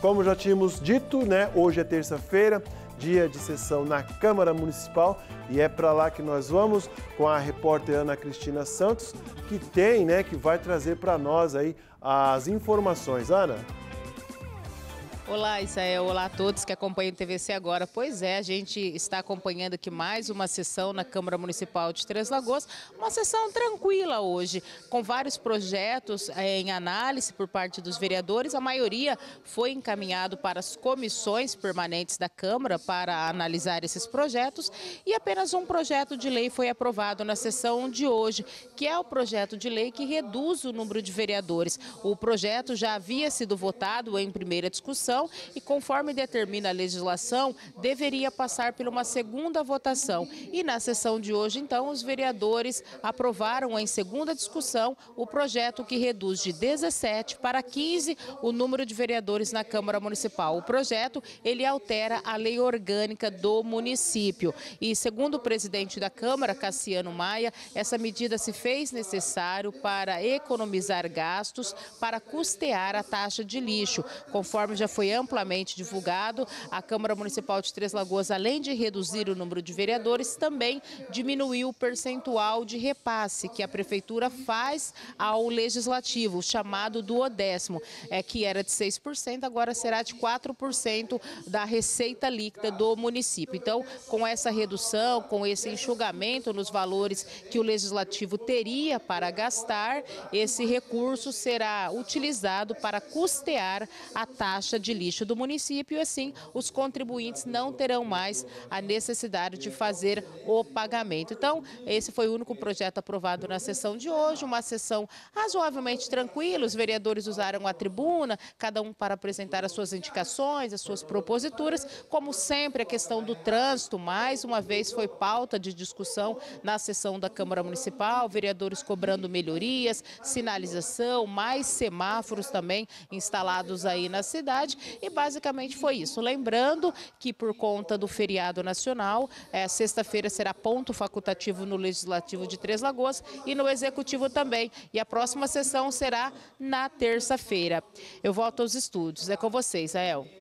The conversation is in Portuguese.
Como já tínhamos dito, né, hoje é terça-feira, dia de sessão na Câmara Municipal, e é para lá que nós vamos com a repórter Ana Cristina Santos, que vai trazer para nós aí as informações. Ana? Olá, Isael. Olá a todos que acompanham o TVC Agora. Pois é, a gente está acompanhando aqui mais uma sessão na Câmara Municipal de Três Lagoas. Uma sessão tranquila hoje, com vários projetos em análise por parte dos vereadores. A maioria foi encaminhado para as comissões permanentes da Câmara para analisar esses projetos. E apenas um projeto de lei foi aprovado na sessão de hoje, que é o projeto de lei que reduz o número de vereadores. O projeto já havia sido votado em primeira discussão, e conforme determina a legislação, deveria passar por uma segunda votação. E na sessão de hoje, então, os vereadores aprovaram em segunda discussão o projeto que reduz de 17 para 15 o número de vereadores na Câmara Municipal. O projeto, ele altera a lei orgânica do município. E segundo o presidente da Câmara, Cassiano Maia, essa medida se fez necessário para economizar gastos, para custear a taxa de lixo. Conforme já foi amplamente divulgado, a Câmara Municipal de Três Lagoas, além de reduzir o número de vereadores, também diminuiu o percentual de repasse que a Prefeitura faz ao Legislativo, chamado duodécimo, que era de 6%, agora será de 4% da receita líquida do município. Então, com essa redução, com esse enxugamento nos valores que o Legislativo teria para gastar, esse recurso será utilizado para custear a taxa de lixo do município, e assim os contribuintes não terão mais a necessidade de fazer o pagamento. Então, esse foi o único projeto aprovado na sessão de hoje, uma sessão razoavelmente tranquila. Os vereadores usaram a tribuna, cada um para apresentar as suas indicações, as suas proposituras. Como sempre, a questão do trânsito, mais uma vez, foi pauta de discussão na sessão da Câmara Municipal, vereadores cobrando melhorias, sinalização, mais semáforos também instalados aí na cidade. E basicamente foi isso. Lembrando que por conta do feriado nacional, sexta-feira será ponto facultativo no Legislativo de Três Lagoas e no Executivo também. E a próxima sessão será na terça-feira. Eu volto aos estúdios. É com vocês, Ael.